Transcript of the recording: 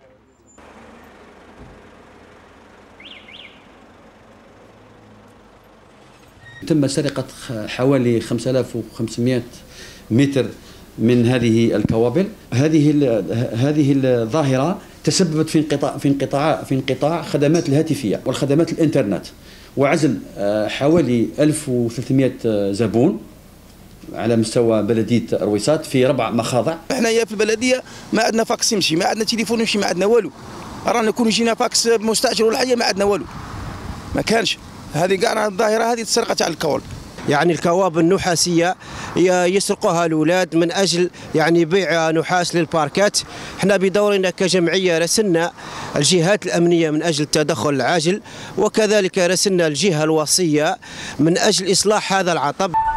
تم سرقة حوالي 5500 متر من هذه الكوابل. هذه الظاهرة تسببت في انقطاع خدمات الهاتفية والخدمات الإنترنت، وعزل حوالي 1300 زبون على مستوى بلدية رويسات في 4 مخاضع. احنا في البلدية ما عندنا فاكس يمشي، ما عندنا تليفون يمشي، ما عندنا والو. رانا نكون جينا فاكس مستأجر ولا حاجة، ما عندنا والو، ما كانش. هذه كاع الظاهرة هذه تسرقت على الكوابل. يعني الكوابل النحاسية يسرقوها الأولاد من أجل يعني بيع نحاس للباركات. احنا بدورنا كجمعية رسلنا الجهات الأمنية من أجل التدخل العاجل، وكذلك رسلنا الجهة الوصية من أجل إصلاح هذا العطب.